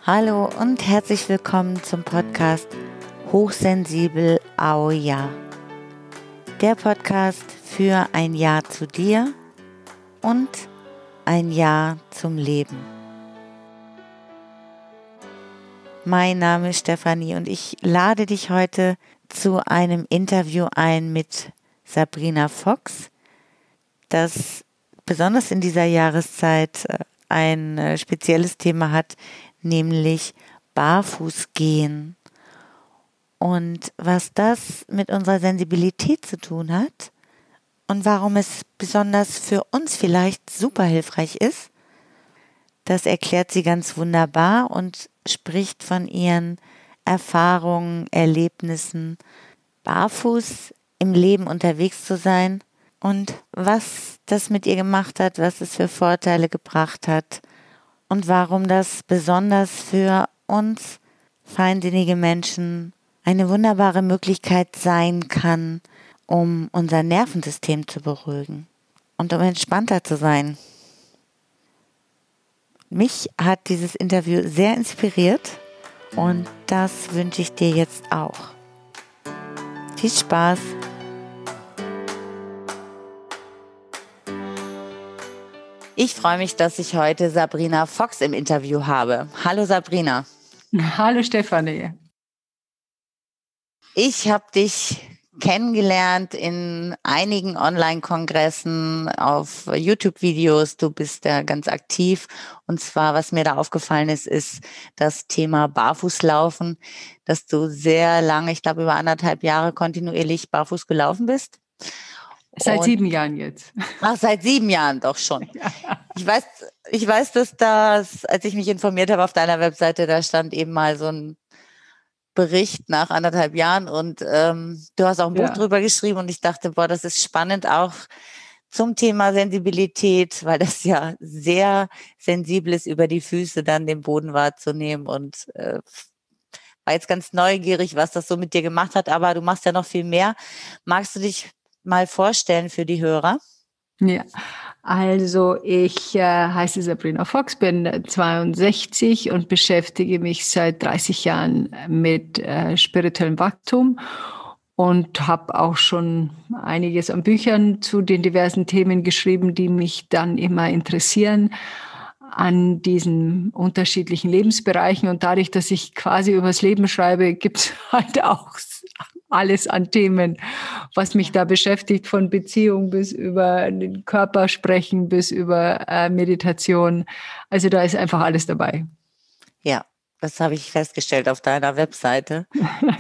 Hallo und herzlich willkommen zum Podcast Hochsensibel Au Ja. Der Podcast für ein Ja zu dir und ein Ja zum Leben. Mein Name ist Stefanie und ich lade dich heute zu einem Interview ein mit Sabrina Fox, das besonders in dieser Jahreszeit ein spezielles Thema hat, nämlich Barfußgehen. Und was das mit unserer Sensibilität zu tun hat und warum es besonders für uns vielleicht super hilfreich ist, das erklärt sie ganz wunderbar und spricht von ihren Erfahrungen, Erlebnissen, barfuß im Leben unterwegs zu sein und was das mit ihr gemacht hat, was es für Vorteile gebracht hat und warum das besonders für uns feinsinnige Menschen eine wunderbare Möglichkeit sein kann, um unser Nervensystem zu beruhigen und um entspannter zu sein. Mich hat dieses Interview sehr inspiriert und das wünsche ich dir jetzt auch. Viel Spaß! Ich freue mich, dass ich heute Sabrina Fox im Interview habe. Hallo Sabrina. Hallo Stefanie. Ich habe dich kennengelernt in einigen Online-Kongressen, auf YouTube-Videos. Du bist ja ganz aktiv. Und zwar, was mir da aufgefallen ist das Thema Barfußlaufen, dass du sehr lange, ich glaube über 1,5 Jahre kontinuierlich barfuß gelaufen bist. Seit 7 Jahren jetzt. Ach, seit 7 Jahren doch schon. Ja. Ich weiß, dass das, als ich mich informiert habe auf deiner Webseite, da stand eben mal so ein Bericht nach 1,5 Jahren und du hast auch ein Buch drüber geschrieben und ich dachte, boah, das ist spannend auch zum Thema Sensibilität, weil das ja sehr sensibel ist, über die Füße dann den Boden wahrzunehmen und war jetzt ganz neugierig, was das so mit dir gemacht hat, aber du machst ja noch viel mehr. Magst du dich mal vorstellen für die Hörer? Ja, also ich heiße Sabrina Fox, bin 62 und beschäftige mich seit 30 Jahren mit spirituellem Wachstum und habe auch schon einiges an Büchern zu den diversen Themen geschrieben, die mich dann immer interessieren an diesen unterschiedlichen Lebensbereichen. Und dadurch, dass ich quasi übers Leben schreibe, gibt es halt auch alles an Themen, was mich da beschäftigt, von Beziehung bis über den Körper sprechen, bis über Meditation. Also da ist einfach alles dabei. Ja, das habe ich festgestellt auf deiner Webseite.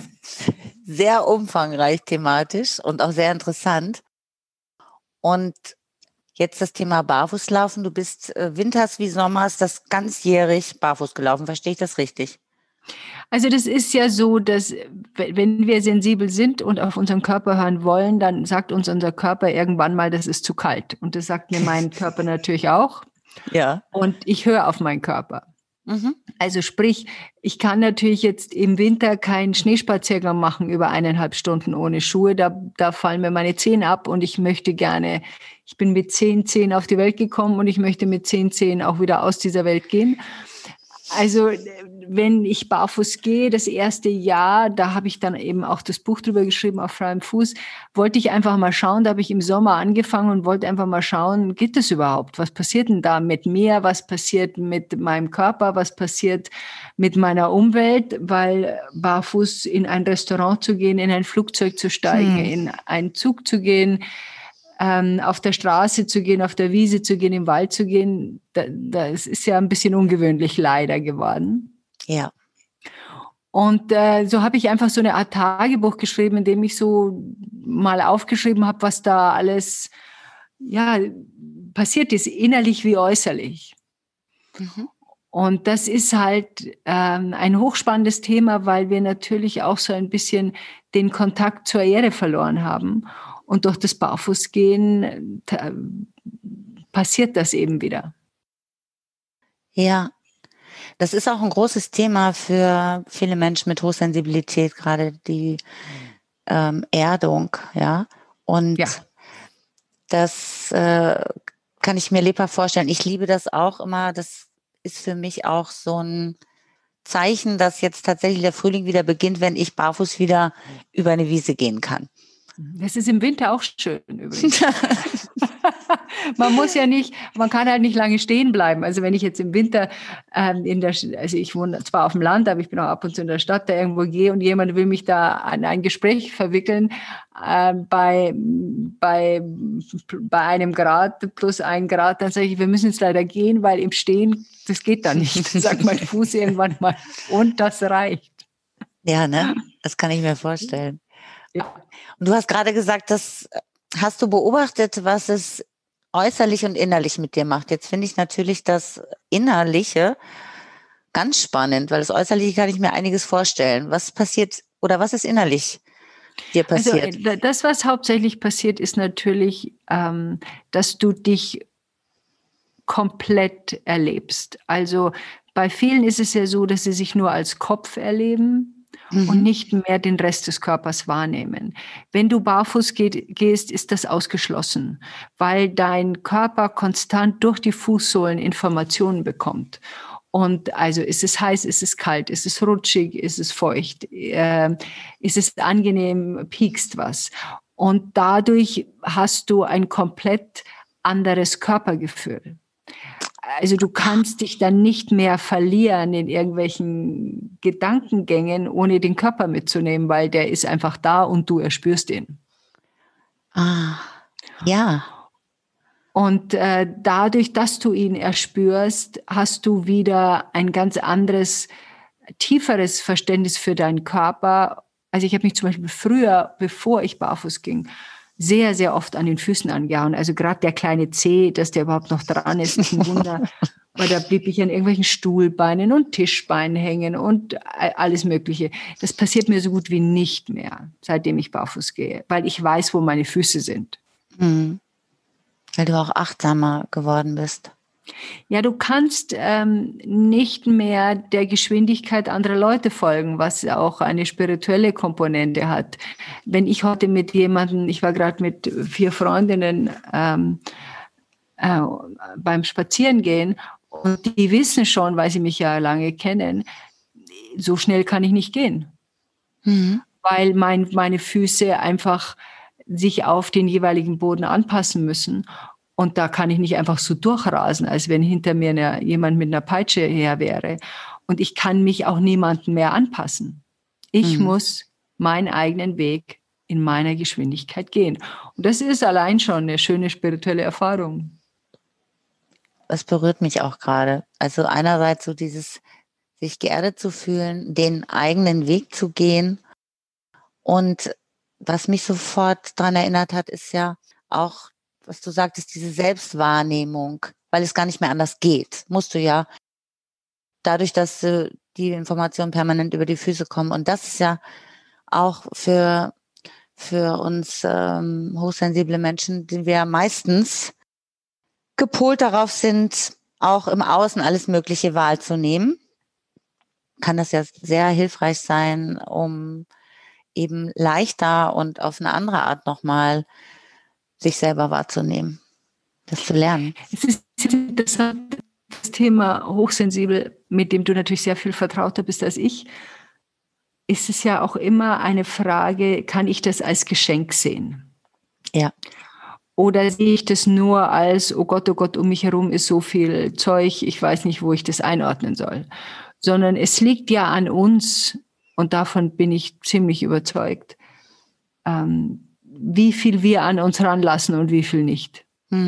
Sehr umfangreich thematisch und auch sehr interessant. Und jetzt das Thema Barfußlaufen. Du bist winters wie sommers das ganzjährig barfuß gelaufen. Verstehe ich das richtig? Also das ist ja so, dass wenn wir sensibel sind und auf unseren Körper hören wollen, dann sagt uns unser Körper irgendwann mal, das ist zu kalt. Und das sagt mir mein Körper natürlich auch. Ja. Und ich höre auf meinen Körper. Mhm. Also sprich, ich kann natürlich jetzt im Winter keinen Schneespaziergang machen über 1,5 Stunden ohne Schuhe. Da fallen mir meine Zehen ab und ich möchte gerne, ich bin mit 10 Zehen auf die Welt gekommen und ich möchte mit 10 Zehen auch wieder aus dieser Welt gehen. Also wenn ich barfuß gehe, das erste Jahr, da habe ich dann eben auch das Buch drüber geschrieben, auf freiem Fuß, wollte ich einfach mal schauen, da habe ich im Sommer angefangen und wollte einfach mal schauen, geht das überhaupt? Was passiert denn da mit mir? Was passiert mit meinem Körper? Was passiert mit meiner Umwelt? Weil barfuß in ein Restaurant zu gehen, in ein Flugzeug zu steigen, in einen Zug zu gehen, auf der Straße zu gehen, auf der Wiese zu gehen, im Wald zu gehen, das ist ja ein bisschen ungewöhnlich leider geworden. Ja. Und so habe ich einfach so eine Art Tagebuch geschrieben, in dem ich so mal aufgeschrieben habe, was da alles passiert ist, innerlich wie äußerlich. Mhm. Und das ist halt ein hochspannendes Thema, weil wir natürlich auch so ein bisschen den Kontakt zur Erde verloren haben. Und durch das Barfußgehen passiert das eben wieder. Ja, das ist auch ein großes Thema für viele Menschen mit Hochsensibilität, gerade die Erdung, ja. Und das kann ich mir lebhaft vorstellen. Ich liebe das auch immer. Das ist für mich auch so ein Zeichen, dass jetzt tatsächlich der Frühling wieder beginnt, wenn ich barfuß wieder über eine Wiese gehen kann. Das ist im Winter auch schön übrigens. Man kann halt nicht lange stehen bleiben. Also wenn ich jetzt im Winter also ich wohne zwar auf dem Land, aber ich bin auch ab und zu in der Stadt, da irgendwo gehe und jemand will mich da an ein Gespräch verwickeln, bei 1 Grad plus 1 Grad, dann sage ich, wir müssen jetzt leider gehen, weil im Stehen, das geht da nicht. Dann sagt mein Fuß irgendwann mal, und das reicht. Ja, ne? Das kann ich mir vorstellen. Ja. Und du hast gerade gesagt, hast du beobachtet, was es äußerlich und innerlich mit dir macht. Jetzt finde ich natürlich das Innerliche ganz spannend, weil das Äußerliche kann ich mir einiges vorstellen. Was passiert oder was ist innerlich dir passiert? Also das, was hauptsächlich passiert, ist natürlich, dass du dich komplett erlebst. Also bei vielen ist es ja so, dass sie sich nur als Kopf erleben und nicht mehr den Rest des Körpers wahrnehmen. Wenn du barfuß gehst, ist das ausgeschlossen, weil dein Körper konstant durch die Fußsohlen Informationen bekommt. Und also ist es heiß, ist es kalt, ist es rutschig, ist es feucht, ist es angenehm, piekst was. Und dadurch hast du ein komplett anderes Körpergefühl. Also du kannst dich dann nicht mehr verlieren in irgendwelchen Gedankengängen, ohne den Körper mitzunehmen, weil der ist einfach da und du erspürst ihn. Ah, ja. Und dadurch, dass du ihn erspürst, hast du wieder ein ganz anderes, tieferes Verständnis für deinen Körper. Also ich habe mich zum Beispiel früher, bevor ich barfuß ging, sehr, sehr oft an den Füßen angehauen. Also gerade der kleine Zeh, dass der überhaupt noch dran ist ein Wunder. Weil da blieb ich an irgendwelchen Stuhlbeinen und Tischbeinen hängen und alles Mögliche. Das passiert mir so gut wie nicht mehr, seitdem ich barfuß gehe, weil ich weiß, wo meine Füße sind. Mhm. Weil du auch achtsamer geworden bist. Ja, du kannst nicht mehr der Geschwindigkeit anderer Leute folgen, was auch eine spirituelle Komponente hat. Wenn ich heute mit jemandem, ich war gerade mit 4 Freundinnen beim Spazierengehen und die wissen schon, weil sie mich ja lange kennen, so schnell kann ich nicht gehen, weil meine Füße einfach sich auf den jeweiligen Boden anpassen müssen. Und da kann ich nicht einfach so durchrasen, als wenn hinter mir jemand mit einer Peitsche her wäre. Und ich kann mich auch niemandem mehr anpassen. Ich muss meinen eigenen Weg in meiner Geschwindigkeit gehen. Und das ist allein schon eine schöne spirituelle Erfahrung. Das berührt mich auch gerade. Also einerseits so dieses, sich geerdet zu fühlen, den eigenen Weg zu gehen. Und was mich sofort daran erinnert hat, ist ja auch, was du sagtest, diese Selbstwahrnehmung, weil es gar nicht mehr anders geht. Musst du ja, dadurch, dass die Informationen permanent über die Füße kommen. Und das ist ja auch für uns hochsensible Menschen, die wir meistens gepolt darauf sind, auch im Außen alles Mögliche wahrzunehmen, kann das ja sehr hilfreich sein, um eben leichter und auf eine andere Art nochmal sich selber wahrzunehmen, das zu lernen. Es ist interessant, das Thema hochsensibel, mit dem du natürlich sehr viel vertrauter bist als ich, ist es ja auch immer eine Frage, kann ich das als Geschenk sehen? Ja. Oder sehe ich das nur als, oh Gott, um mich herum ist so viel Zeug, ich weiß nicht, wo ich das einordnen soll. Sondern es liegt ja an uns, und davon bin ich ziemlich überzeugt, wie viel wir an uns ranlassen und wie viel nicht.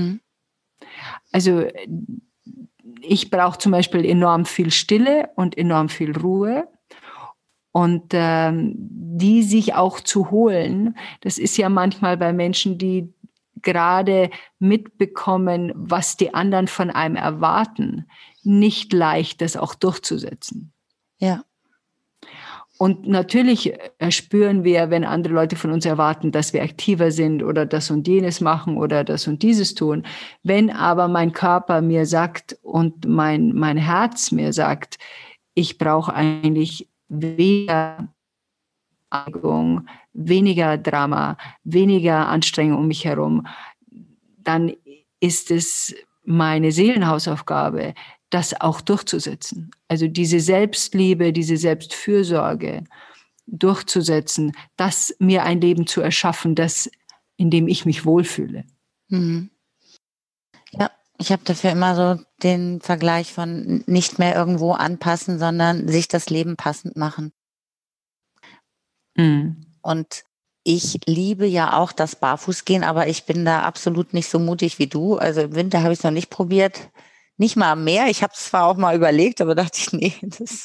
Also ich brauche zum Beispiel enorm viel Stille und enorm viel Ruhe. Und die sich auch zu holen, das ist ja manchmal bei Menschen, die gerade mitbekommen, was die anderen von einem erwarten, nicht leicht, das auch durchzusetzen. Ja. Und natürlich spüren wir, wenn andere Leute von uns erwarten, dass wir aktiver sind oder das und jenes machen oder das und dieses tun. Wenn aber mein Körper mir sagt und mein Herz mir sagt, ich brauche eigentlich weniger Anregung, weniger Drama, weniger Anstrengung um mich herum, dann ist es meine Seelenhausaufgabe, das auch durchzusetzen. Also diese Selbstliebe, diese Selbstfürsorge durchzusetzen, das mir ein Leben zu erschaffen, in dem ich mich wohlfühle. Mhm. Ja, ich habe dafür immer so den Vergleich von nicht mehr irgendwo anpassen, sondern sich das Leben passend machen. Mhm. Und ich liebe ja auch das Barfußgehen, aber ich bin da absolut nicht so mutig wie du. Also im Winter habe ich es noch nicht probiert. Nicht mal am Meer. Ich habe es zwar auch mal überlegt, aber dachte ich, nee,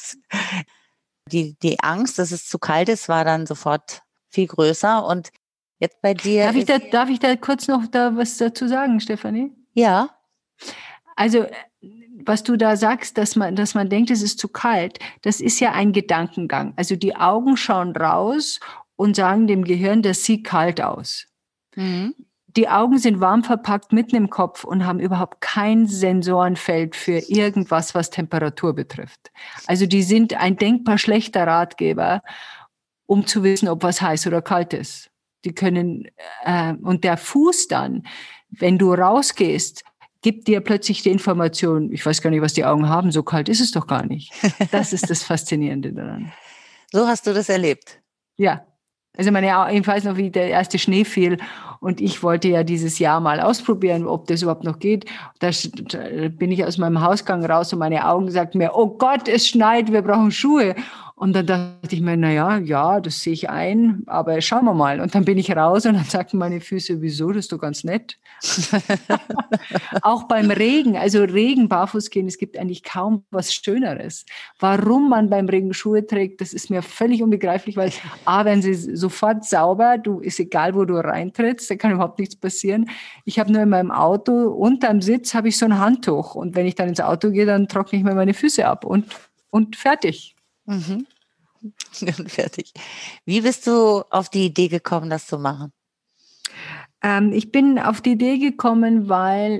die Angst, dass es zu kalt ist, war dann sofort viel größer. Und jetzt bei dir. Darf ich da kurz noch was dazu sagen, Stefanie? Ja. Also, was du da sagst, dass man denkt, es ist zu kalt, das ist ja ein Gedankengang. Also die Augen schauen raus und sagen dem Gehirn, das sieht kalt aus. Mhm. Die Augen sind warm verpackt mitten im Kopf und haben überhaupt kein Sensorenfeld für irgendwas, was Temperatur betrifft. Also die sind ein denkbar schlechter Ratgeber, um zu wissen, ob was heiß oder kalt ist. Die können, und der Fuß dann, wenn du rausgehst, gibt dir plötzlich die Information, ich weiß gar nicht, was die Augen haben, so kalt ist es doch gar nicht. Das ist das Faszinierende daran. So hast du das erlebt? Ja. Also ich weiß noch, wie der erste Schnee fiel und ich wollte ja dieses Jahr mal ausprobieren, ob das überhaupt noch geht. Da bin ich aus meinem Hausgang raus und meine Augen sagten mir, oh Gott, es schneit, wir brauchen Schuhe. Und dann dachte ich mir, ja, das sehe ich ein, aber schauen wir mal. Und dann bin ich raus und dann sagten meine Füße, wieso, das ist doch ganz nett. Auch beim Regen, also Regen, barfuß gehen, es gibt eigentlich kaum was Schöneres. Warum man beim Regen Schuhe trägt, das ist mir völlig unbegreiflich, weil werden sie sofort sauber, ist egal, wo du reintrittst, da kann überhaupt nichts passieren. Ich habe nur in meinem Auto, unterm Sitz habe ich so ein Handtuch und wenn ich dann ins Auto gehe, dann trockne ich mir meine Füße ab und fertig. Mhm. Fertig. Wie bist du auf die Idee gekommen, das zu machen? Ich bin auf die Idee gekommen, weil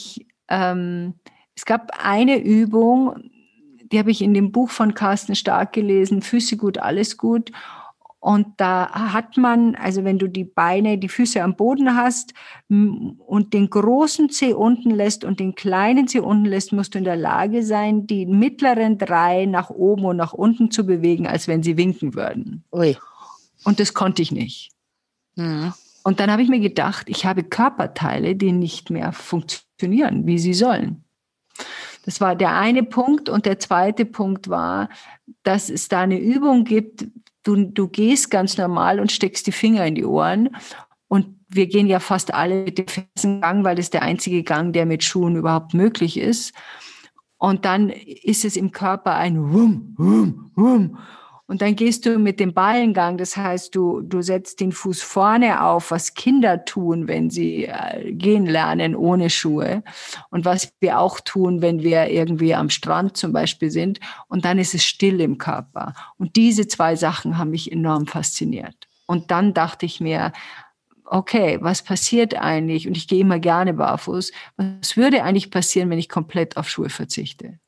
es gab eine Übung, die habe ich in dem Buch von Carsten Stark gelesen, Füße gut, alles gut. Und da hat man, also wenn du die Füße am Boden hast und den großen Zeh unten lässt und den kleinen Zeh unten lässt, musst du in der Lage sein, die mittleren 3 nach oben und nach unten zu bewegen, als wenn sie winken würden. Ui. Und das konnte ich nicht. Mhm. Und dann habe ich mir gedacht, ich habe Körperteile, die nicht mehr funktionieren, wie sie sollen. Das war der eine Punkt. Und der zweite Punkt war, dass es da eine Übung gibt, du gehst ganz normal und steckst die Finger in die Ohren. Und wir gehen ja fast alle mit dem Fersengang, weil das der einzige Gang, der mit Schuhen überhaupt möglich ist. Und dann ist es im Körper ein Wum, Wum, Wum. Und dann gehst du mit dem Ballengang, das heißt, du setzt den Fuß vorne auf, was Kinder tun, wenn sie gehen lernen ohne Schuhe. Und was wir auch tun, wenn wir irgendwie am Strand zum Beispiel sind. Und dann ist es still im Körper. Und diese 2 Sachen haben mich enorm fasziniert. Und dann dachte ich mir, okay, was passiert eigentlich? Und ich gehe immer gerne barfuß. Was würde eigentlich passieren, wenn ich komplett auf Schuhe verzichte?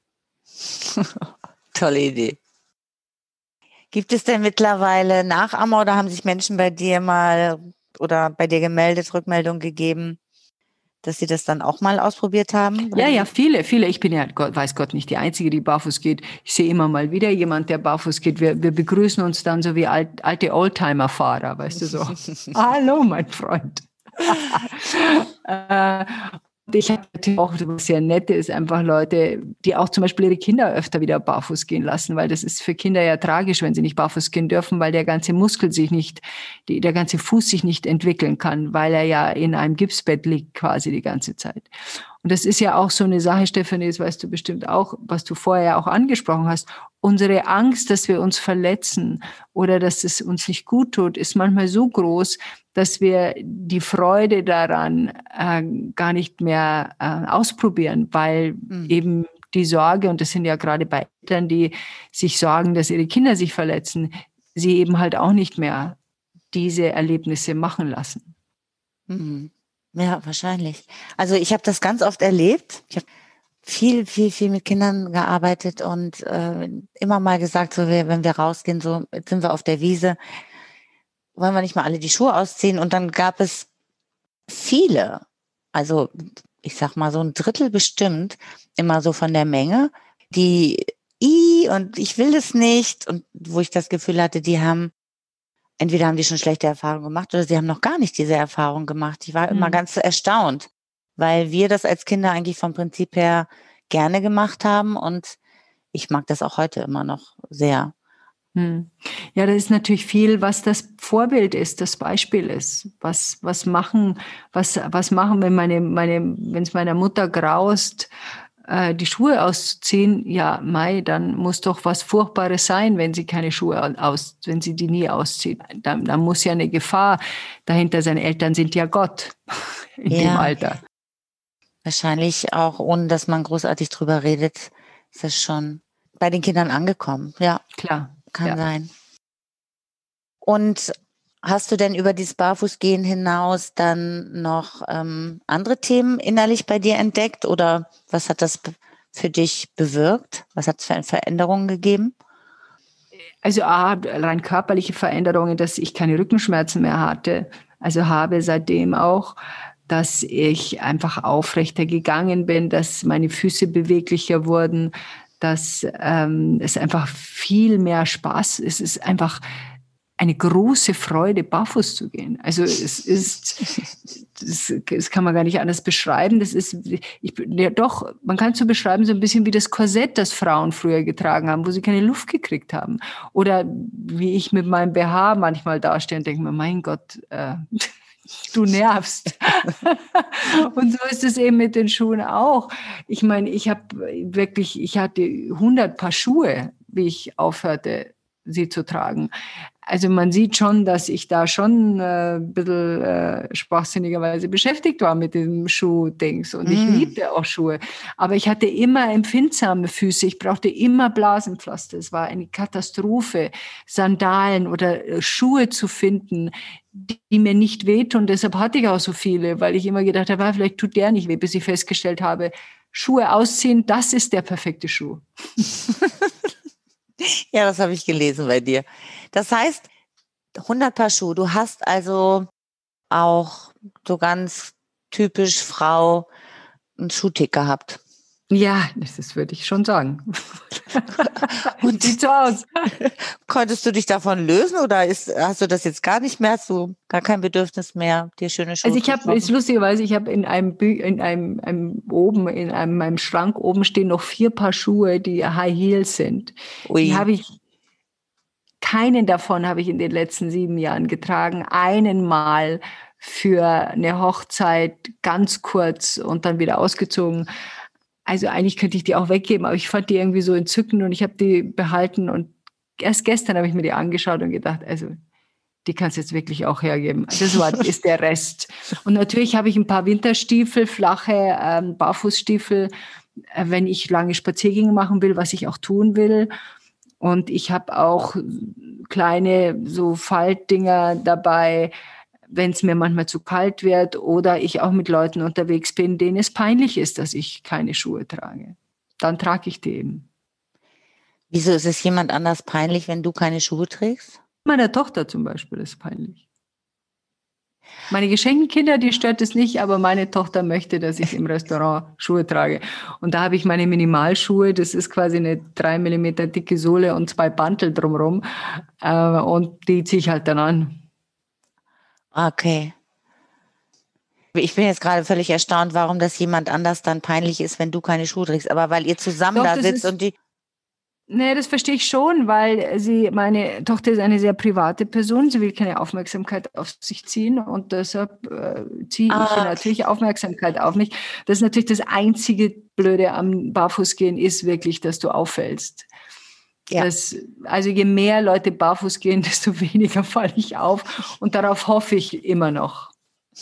Tolle Idee. Gibt es denn mittlerweile Nachahmer oder haben sich Menschen bei dir gemeldet, Rückmeldung gegeben, dass sie das dann auch mal ausprobiert haben? Ja, viele. Ich bin ja, weiß Gott, nicht die Einzige, die barfuß geht. Ich sehe immer mal wieder jemand, der barfuß geht. Wir begrüßen uns dann so wie alte Oldtimer-Fahrer, weißt du so. Hallo, mein Freund. Ich habe natürlich auch, was sehr nett ist, einfach Leute, die auch zum Beispiel ihre Kinder öfter wieder barfuß gehen lassen, weil das ist für Kinder ja tragisch, wenn sie nicht barfuß gehen dürfen, weil der ganze der ganze Fuß sich nicht entwickeln kann, weil er ja in einem Gipsbett liegt quasi die ganze Zeit. Und das ist ja auch so eine Sache, Stefanie, das weißt du bestimmt auch, was du vorher auch angesprochen hast. Unsere Angst, dass wir uns verletzen oder dass es uns nicht gut tut, ist manchmal so groß, dass wir die Freude daran gar nicht mehr ausprobieren, weil eben die Sorge, und das sind ja gerade bei Eltern, die sich sorgen, dass ihre Kinder sich verletzen, sie eben halt auch nicht mehr diese Erlebnisse machen lassen. Mhm. Ja, wahrscheinlich. Also ich habe das ganz oft erlebt. Ich habe viel mit Kindern gearbeitet und immer mal gesagt, so wenn wir rausgehen, so jetzt sind wir auf der Wiese, wollen wir nicht mal alle die Schuhe ausziehen? Und dann gab es viele, also ich sag mal so ein Drittel bestimmt, immer so von der Menge, die und ich will das nicht, und wo ich das Gefühl hatte, entweder haben die schon schlechte Erfahrungen gemacht oder sie haben noch gar nicht diese Erfahrung gemacht. Ich war immer ganz erstaunt, weil wir das als Kinder eigentlich vom Prinzip her gerne gemacht haben, und ich mag das auch heute immer noch sehr. Ja, das ist natürlich viel, was das Vorbild ist, das Beispiel ist. Was machen, wenn es meiner Mutter graust, die Schuhe auszuziehen? Ja, dann muss doch was Furchtbares sein, wenn sie keine Schuhe wenn sie die nie auszieht. Dann muss ja eine Gefahr dahinter sein. Eltern sind ja Gott in dem Alter. Wahrscheinlich auch, ohne dass man großartig drüber redet, ist es schon bei den Kindern angekommen. Ja, klar. Kann sein. Und hast du denn über dieses Barfußgehen hinaus dann noch andere Themen innerlich bei dir entdeckt, oder was hat das für dich bewirkt? Was hat es für Veränderungen gegeben? Also rein körperliche Veränderungen, dass ich keine Rückenschmerzen mehr hatte. Also habe seitdem auch, dass ich einfach aufrechter gegangen bin, dass meine Füße beweglicher wurden, dass es einfach viel mehr Spaß ist. Es ist einfach eine große Freude, barfuß zu gehen. Also das kann man gar nicht anders beschreiben. Man kann es so beschreiben, so ein bisschen wie das Korsett, das Frauen früher getragen haben, wo sie keine Luft gekriegt haben. Oder wie ich mit meinem BH manchmal dastehe und denke mir, mein Gott, du nervst. Und so ist es eben mit den Schuhen auch. Ich meine, ich hatte 100 Paar Schuhe, wie ich aufhörte, sie zu tragen. Also man sieht schon, dass ich da schon ein bisschen schwachsinnigerweise beschäftigt war mit dem Schuh-Dings. Und ich liebte auch Schuhe. Aber ich hatte immer empfindsame Füße. Ich brauchte immer Blasenpflaster. Es war eine Katastrophe, Sandalen oder Schuhe zu finden, die mir nicht wehtun. Deshalb hatte ich auch so viele, weil ich immer gedacht habe, vielleicht tut der nicht weh, bis ich festgestellt habe, Schuhe ausziehen, das ist der perfekte Schuh. Ja, das habe ich gelesen bei dir. Das heißt, 100 Paar Schuhe. Du hast also auch so ganz typisch Frau einen Schuhtick gehabt. Ja, das würde ich schon sagen. Und sieht so aus. Konntest du dich davon lösen, oder hast du das jetzt gar nicht mehr? Hast du gar kein Bedürfnis mehr, dir schöne Schuhe zu kaufen? Ist lustigerweise, ich habe in meinem Schrank oben stehen noch 4 Paar Schuhe, die High Heels sind. Ui. Keinen davon habe ich in den letzten 7 Jahren getragen. Einen Mal für eine Hochzeit, ganz kurz und dann wieder ausgezogen. Also eigentlich könnte ich die auch weggeben, aber ich fand die irgendwie so entzückend und ich habe die behalten, und erst gestern habe ich mir die angeschaut und gedacht, also die kannst du jetzt wirklich auch hergeben. Das ist der Rest. Und natürlich habe ich ein paar Winterstiefel, flache Barfußstiefel, wenn ich lange Spaziergänge machen will, was ich auch tun will. Und ich habe auch kleine so Faltdinger dabei, wenn es mir manchmal zu kalt wird oder ich auch mit Leuten unterwegs bin, denen es peinlich ist, dass ich keine Schuhe trage. Dann trage ich die eben. Wieso ist es jemand anders peinlich, wenn du keine Schuhe trägst? Meiner Tochter zum Beispiel ist peinlich. Meine Geschenkekinder, die stört es nicht, aber meine Tochter möchte, dass ich im Restaurant Schuhe trage. Und da habe ich meine Minimalschuhe, das ist quasi eine 3 Millimeter dicke Sohle und 2 Bantel drumherum. Und die ziehe ich halt dann an. Okay. Ich bin jetzt gerade völlig erstaunt, warum das jemand anders dann peinlich ist, wenn du keine Schuhe trägst. Aber weil ihr zusammen da sitzt und die... Nee, das verstehe ich schon, weil meine Tochter ist eine sehr private Person. Sie will keine Aufmerksamkeit auf sich ziehen und deshalb ziehe ich natürlich Aufmerksamkeit auf mich. Das ist natürlich das einzige Blöde am Barfußgehen ist wirklich, dass du auffällst. Ja. Also je mehr Leute barfuß gehen, desto weniger falle ich auf und darauf hoffe ich immer noch.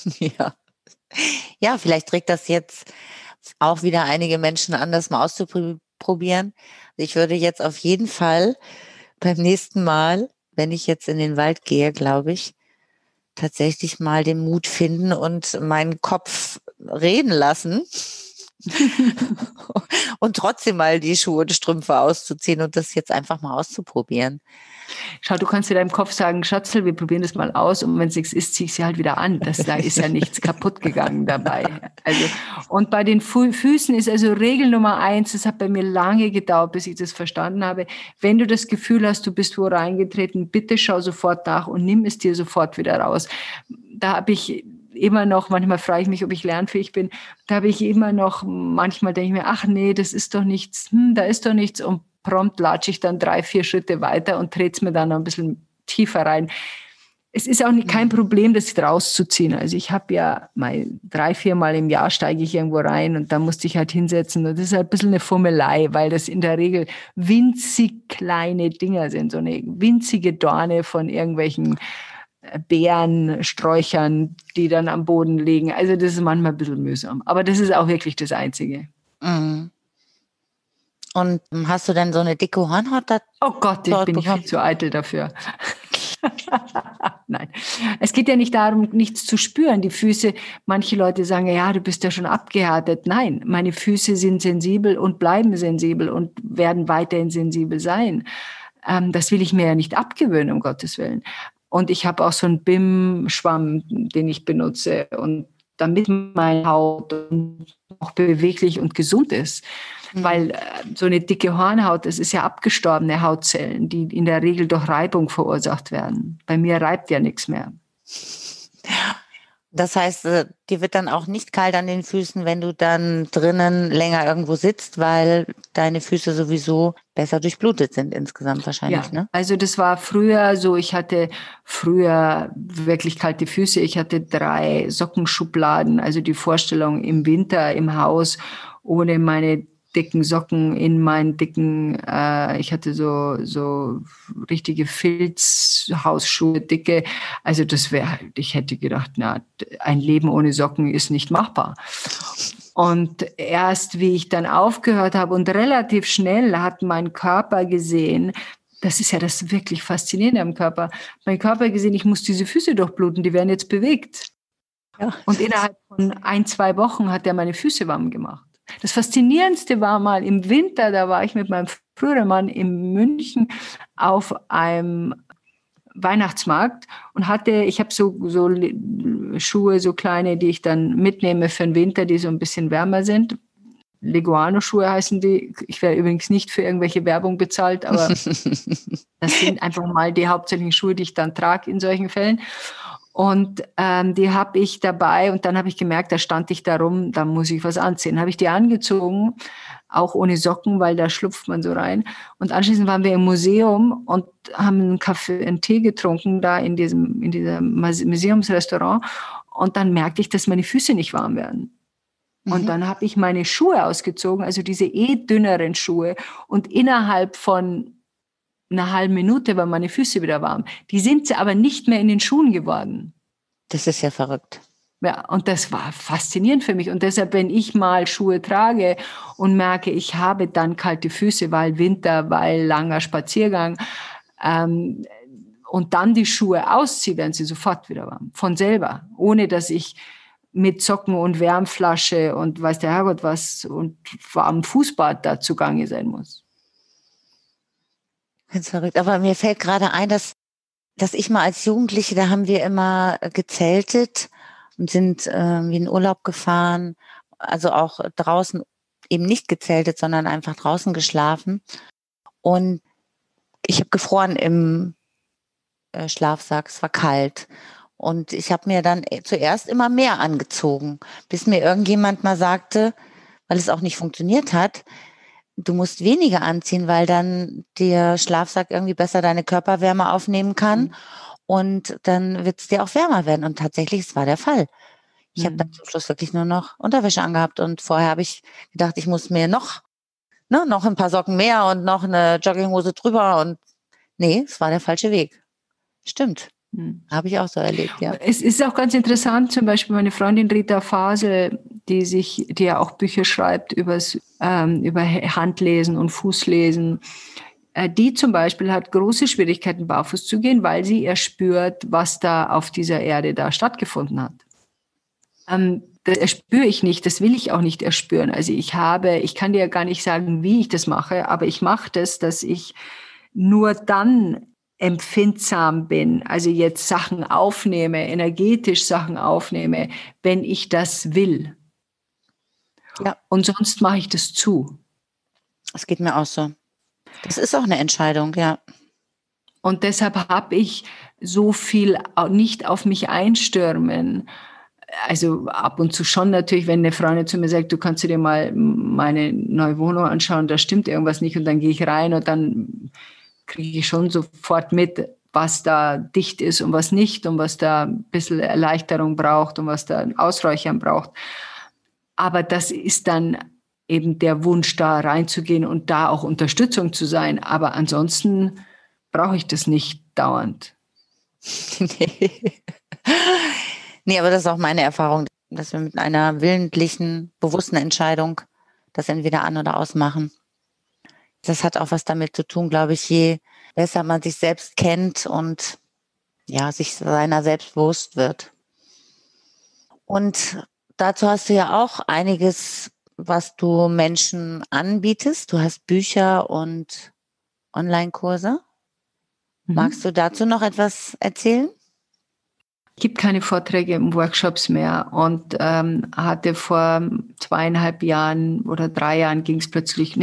Ja, vielleicht trägt das jetzt auch wieder einige Menschen an, das mal auszuprobieren. Ich würde jetzt auf jeden Fall beim nächsten Mal, wenn ich jetzt in den Wald gehe, glaube ich, tatsächlich mal den Mut finden und meinen Kopf reden lassen Und trotzdem mal die Schuhe und Strümpfe auszuziehen und das jetzt einfach mal auszuprobieren. Schau, du kannst in deinem Kopf sagen, Schatzel, wir probieren das mal aus und wenn es nichts ist, ziehe ich sie halt wieder an. Da ist ja nichts kaputt gegangen dabei. Also, und bei den Füßen ist also Regel Nummer 1, das hat bei mir lange gedauert, bis ich das verstanden habe. Wenn du das Gefühl hast, du bist wo reingetreten, bitte schau sofort nach und nimm es dir sofort wieder raus. Da habe ich immer noch, manchmal frage ich mich, ob ich lernfähig bin, da habe ich immer noch, manchmal denke ich mir, ach nee, das ist doch nichts, da ist doch nichts und prompt latsche ich dann 3-4 Schritte weiter und trete es mir dann ein bisschen tiefer rein. Es ist auch kein Problem, das rauszuziehen. Also ich habe ja mal 3-4 Mal im Jahr steige ich irgendwo rein und da musste ich halt hinsetzen. Und das ist halt ein bisschen eine Fummelei, weil das in der Regel winzig kleine Dinger sind, so eine winzige Dorne von irgendwelchen Beeren, Sträuchern, die dann am Boden liegen. Also das ist manchmal ein bisschen mühsam. Aber das ist auch wirklich das Einzige. Mhm. Und hast du denn so eine dicke Hornhaut? Oh Gott, ich bin viel zu eitel dafür. Nein, es geht ja nicht darum, nichts zu spüren. Die Füße, manche Leute sagen, ja, du bist ja schon abgehärtet. Nein, meine Füße sind sensibel und bleiben sensibel und werden weiterhin sensibel sein. Das will ich mir ja nicht abgewöhnen, um Gottes Willen. Und ich habe auch so einen BIM-Schwamm, den ich benutze, und damit meine Haut auch beweglich und gesund ist. Weil so eine dicke Hornhaut, das ist ja abgestorbene Hautzellen, die in der Regel durch Reibung verursacht werden. Bei mir reibt ja nichts mehr. Das heißt, dir wird dann auch nicht kalt an den Füßen, wenn du dann drinnen länger irgendwo sitzt, weil deine Füße sowieso besser durchblutet sind insgesamt wahrscheinlich, ja, ne? Also das war früher so, ich hatte früher wirklich kalte Füße. Ich hatte 3 Sockenschubladen, also die Vorstellung im Winter im Haus ohne meine dicken Socken in meinen dicken, ich hatte so richtige Filzhausschuhe, dicke. Also das wäre, ich hätte gedacht, na, ein Leben ohne Socken ist nicht machbar. Und erst wie ich dann aufgehört habe und relativ schnell hat mein Körper gesehen, das ist ja das wirklich Faszinierende am Körper, mein Körper gesehen, ich muss diese Füße durchbluten, die werden jetzt bewegt. Ja. Und innerhalb von 1-2 Wochen hat er meine Füße warm gemacht. Das Faszinierendste war mal im Winter, da war ich mit meinem früheren Mann in München auf einem Weihnachtsmarkt und ich habe so Schuhe, so kleine, die ich dann mitnehme für den Winter, die so ein bisschen wärmer sind. Leguano-Schuhe heißen die. Ich werde übrigens nicht für irgendwelche Werbung bezahlt, aber das sind einfach mal die hauptsächlichen Schuhe, die ich dann trage in solchen Fällen. Und die habe ich dabei und dann habe ich gemerkt, da stand ich da rum, da muss ich was anziehen. Habe ich die angezogen, auch ohne Socken, weil da schlupft man so rein. Und anschließend waren wir im Museum und haben einen Tee getrunken da in diesem Museumsrestaurant. Und dann merkte ich, dass meine Füße nicht warm werden. Und dann habe ich meine Schuhe ausgezogen, also diese dünneren Schuhe. Und innerhalb von einer halben Minute waren meine Füße wieder warm. Die sind aber nicht mehr in den Schuhen geworden. Das ist ja verrückt. Ja, und das war faszinierend für mich. Und deshalb, wenn ich mal Schuhe trage und merke, ich habe dann kalte Füße, weil Winter, weil langer Spaziergang, und dann die Schuhe ausziehe, werden sie sofort wieder warm. Von selber. Ohne, dass ich mit Socken und Wärmflasche und weiß der Herrgott was und warmem Fußbad da zugange sein muss. Ganz verrückt. Aber mir fällt gerade ein, dass ich mal als Jugendliche, da haben wir immer gezeltet und sind wie in Urlaub gefahren, also auch draußen eben nicht gezeltet, sondern einfach draußen geschlafen. Und ich habe gefroren im Schlafsack, es war kalt. Und ich habe mir dann zuerst immer mehr angezogen, bis mir irgendjemand mal sagte, weil es auch nicht funktioniert hat, du musst weniger anziehen, weil dann der Schlafsack irgendwie besser deine Körperwärme aufnehmen kann und dann wird es dir auch wärmer werden. Und tatsächlich, es war der Fall. Ich habe dann zum Schluss wirklich nur noch Unterwäsche angehabt und vorher habe ich gedacht, ich muss mir noch ein paar Socken mehr und noch eine Jogginghose drüber und nee, es war der falsche Weg. Stimmt. Habe ich auch so erlebt, ja. Es ist auch ganz interessant, zum Beispiel meine Freundin Rita Fasel, die ja auch Bücher schreibt über Handlesen und Fußlesen. Die zum Beispiel hat große Schwierigkeiten, barfuß zu gehen, weil sie erspürt, was da auf dieser Erde da stattgefunden hat. Das erspüre ich nicht, das will ich auch nicht erspüren. Also ich kann dir gar nicht sagen, wie ich das mache, aber ich mache das, dass ich nur dann empfindsam bin, also jetzt Sachen aufnehme, energetisch Sachen aufnehme, wenn ich das will. Ja. Und sonst mache ich das zu. Das geht mir auch so. Das ist auch eine Entscheidung, ja. Und deshalb habe ich so viel nicht auf mich einstürmen. Also ab und zu schon natürlich, wenn eine Freundin zu mir sagt, du kannst dir mal meine neue Wohnung anschauen, da stimmt irgendwas nicht und dann gehe ich rein und dann kriege ich schon sofort mit, was da dicht ist und was nicht und was da ein bisschen Erleichterung braucht und was da ein Ausräuchern braucht. Aber das ist dann eben der Wunsch, da reinzugehen und da auch Unterstützung zu sein. Aber ansonsten brauche ich das nicht dauernd. Nee, aber das ist auch meine Erfahrung, dass wir mit einer willentlichen, bewussten Entscheidung das entweder an- oder ausmachen. Das hat auch was damit zu tun, glaube ich, je besser man sich selbst kennt und ja, sich seiner selbst bewusst wird. Und dazu hast du ja auch einiges, was du Menschen anbietest. Du hast Bücher und Online-Kurse. Magst du dazu noch etwas erzählen? Es gibt keine Vorträge und Workshops mehr und hatte vor 2,5 Jahren oder 3 Jahren ging es plötzlich,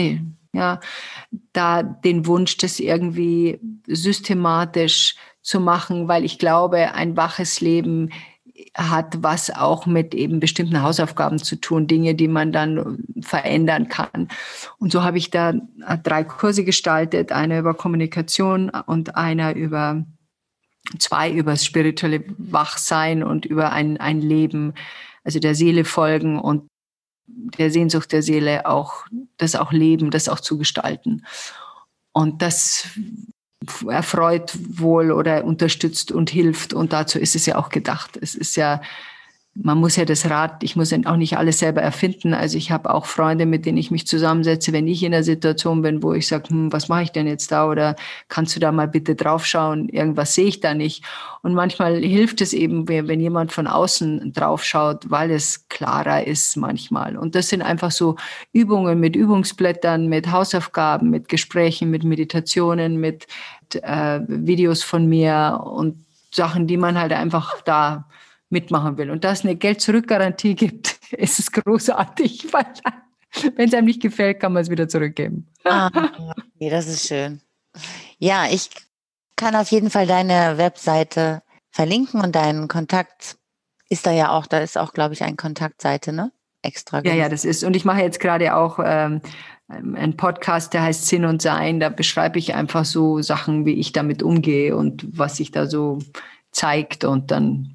da den Wunsch, das irgendwie systematisch zu machen, weil ich glaube, ein waches Leben hat was auch mit eben bestimmten Hausaufgaben zu tun, Dinge, die man dann verändern kann. Und so habe ich da 3 Kurse gestaltet, einer über Kommunikation und einer über 2 über das spirituelle Wachsein und über ein Leben, also der Seele folgen und der Sehnsucht der Seele auch, das auch leben, das auch zu gestalten. Und das erfreut wohl oder unterstützt und hilft. Und dazu ist es ja auch gedacht. Es ist ja, man muss ja das Rad, ich muss auch nicht alles selber erfinden. Also ich habe auch Freunde, mit denen ich mich zusammensetze, wenn ich in einer Situation bin, wo ich sage, was mache ich denn jetzt da? Oder kannst du da mal bitte draufschauen? Irgendwas sehe ich da nicht. Und manchmal hilft es eben, wenn jemand von außen draufschaut, weil es klarer ist manchmal. Und das sind einfach so Übungen mit Übungsblättern, mit Hausaufgaben, mit Gesprächen, mit Meditationen, mit Videos von mir und Sachen, die man halt einfach da mitmachen will. Und da es eine Geld-Zurück-Garantie gibt, ist es großartig, weil wenn es einem nicht gefällt, kann man es wieder zurückgeben. Okay, das ist schön. Ja, ich kann auf jeden Fall deine Webseite verlinken und deinen Kontakt ist da ist auch, glaube ich, eine Kontaktseite, ne? Extra. Ja, das ist. Und ich mache jetzt gerade auch einen Podcast, der heißt Sinn und Sein. Da beschreibe ich einfach so Sachen, wie ich damit umgehe und was sich da so zeigt und dann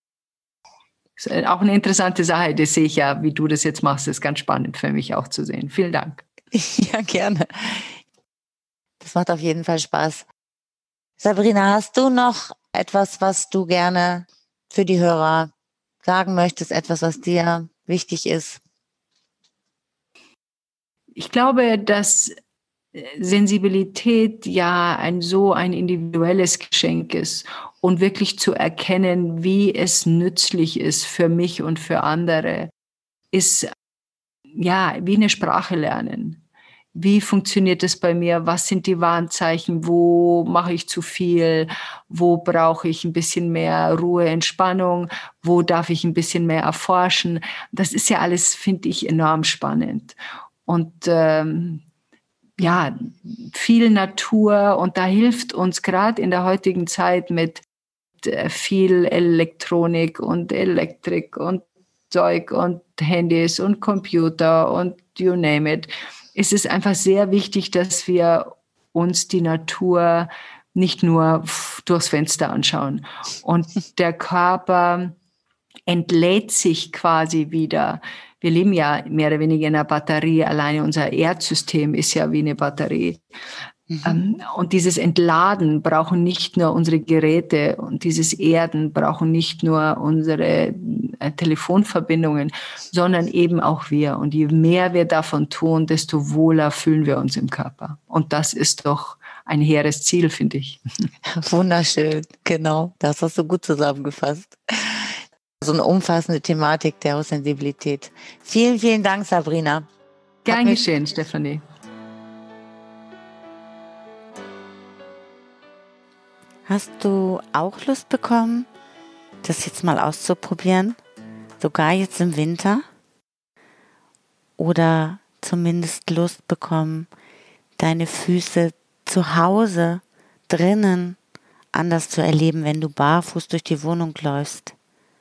ist auch eine interessante Sache, das sehe ich ja, wie du das jetzt machst, das ist ganz spannend für mich auch zu sehen. Vielen Dank. Ja, gerne. Das macht auf jeden Fall Spaß. Sabrina, hast du noch etwas, was du gerne für die Hörer sagen möchtest, etwas, was dir wichtig ist? Ich glaube, dass Sensibilität ja ein individuelles Geschenk ist und wirklich zu erkennen, wie es nützlich ist für mich und für andere, ist ja wie eine Sprache lernen. Wie funktioniert es bei mir? Was sind die Warnzeichen? Wo mache ich zu viel? Wo brauche ich ein bisschen mehr Ruhe, Entspannung? Wo darf ich ein bisschen mehr erforschen? Das ist ja alles, finde ich, enorm spannend. Und viel Natur und da hilft uns gerade in der heutigen Zeit mit viel Elektronik und Elektrik und Zeug und Handys und Computer und you name it. Es ist einfach sehr wichtig, dass wir uns die Natur nicht nur durchs Fenster anschauen. Und der Körper entlädt sich quasi wieder. Wir leben ja mehr oder weniger in einer Batterie. Alleine unser Erdsystem ist ja wie eine Batterie. Und dieses Entladen brauchen nicht nur unsere Geräte und dieses Erden brauchen nicht nur unsere Telefonverbindungen, sondern eben auch wir. Und je mehr wir davon tun, desto wohler fühlen wir uns im Körper. Und das ist doch ein hehres Ziel, finde ich. Wunderschön, genau. Das hast du gut zusammengefasst. So eine umfassende Thematik der Hochsensibilität. Vielen, vielen Dank, Sabrina. Gern geschehen, Stefanie. Hast du auch Lust bekommen, das jetzt mal auszuprobieren? Sogar jetzt im Winter? Oder zumindest Lust bekommen, deine Füße zu Hause, drinnen, anders zu erleben, wenn du barfuß durch die Wohnung läufst?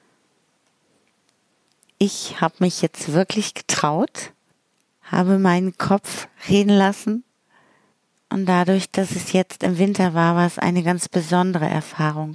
Ich habe mich jetzt wirklich getraut, habe meinen Kopf reden lassen und dadurch, dass es jetzt im Winter war, war es eine ganz besondere Erfahrung.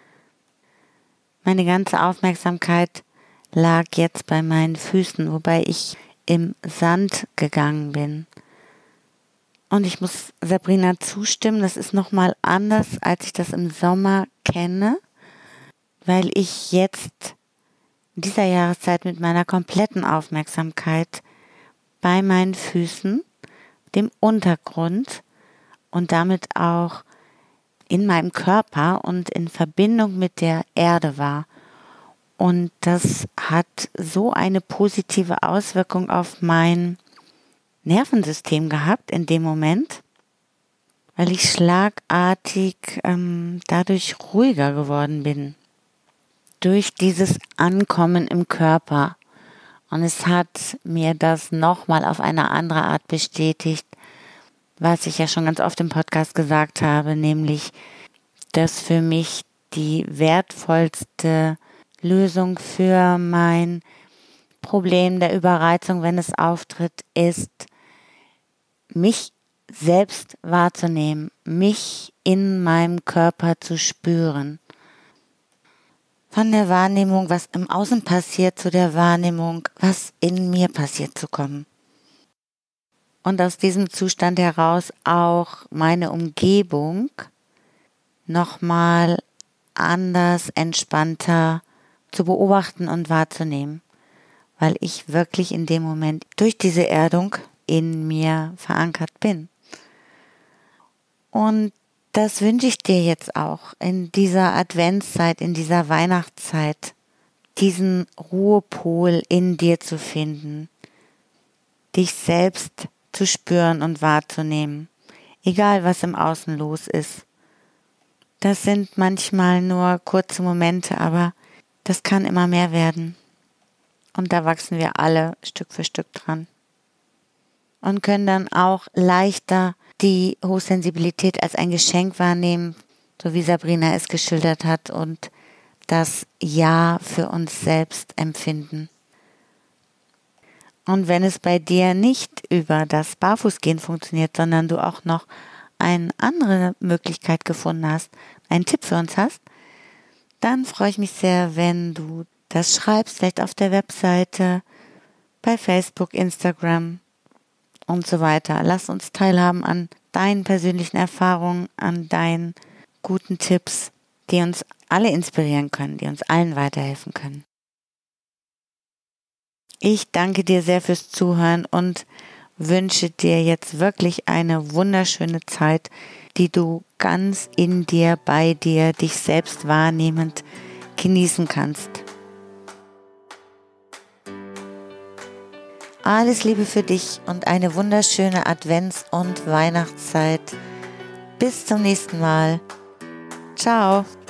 Meine ganze Aufmerksamkeit lag jetzt bei meinen Füßen, wobei ich im Sand gegangen bin. Und ich muss Sabrina zustimmen, das ist nochmal anders, als ich das im Sommer kenne, weil ich jetzt in dieser Jahreszeit mit meiner kompletten Aufmerksamkeit bei meinen Füßen, dem Untergrund und damit auch in meinem Körper und in Verbindung mit der Erde war. Und das hat so eine positive Auswirkung auf mein Nervensystem gehabt in dem Moment, weil ich schlagartig dadurch ruhiger geworden bin. Durch dieses Ankommen im Körper. Und es hat mir das nochmal auf eine andere Art bestätigt, was ich ja schon ganz oft im Podcast gesagt habe, nämlich, dass für mich die wertvollste Lösung für mein Problem der Überreizung, wenn es auftritt, ist, mich selbst wahrzunehmen, mich in meinem Körper zu spüren. Von der Wahrnehmung, was im Außen passiert, zu der Wahrnehmung, was in mir passiert, zu kommen. Und aus diesem Zustand heraus auch meine Umgebung nochmal anders, entspannter zu beobachten und wahrzunehmen, weil ich wirklich in dem Moment durch diese Erdung in mir verankert bin. Und das wünsche ich dir jetzt auch in dieser Adventszeit, in dieser Weihnachtszeit, diesen Ruhepol in dir zu finden, dich selbst zu spüren und wahrzunehmen, egal was im Außen los ist. Das sind manchmal nur kurze Momente, aber das kann immer mehr werden. Und da wachsen wir alle Stück für Stück dran. Und können dann auch leichter die Hochsensibilität als ein Geschenk wahrnehmen, so wie Sabrina es geschildert hat, und das Ja für uns selbst empfinden. Und wenn es bei dir nicht über das Barfußgehen funktioniert, sondern du auch noch eine andere Möglichkeit gefunden hast, einen Tipp für uns hast, dann freue ich mich sehr, wenn du das schreibst, vielleicht auf der Webseite, bei Facebook, Instagram und so weiter. Lass uns teilhaben an deinen persönlichen Erfahrungen, an deinen guten Tipps, die uns alle inspirieren können, die uns allen weiterhelfen können. Ich danke dir sehr fürs Zuhören und wünsche dir jetzt wirklich eine wunderschöne Zeit, die du ganz in dir, bei dir, dich selbst wahrnehmend genießen kannst. Alles Liebe für dich und eine wunderschöne Advents- und Weihnachtszeit. Bis zum nächsten Mal. Ciao.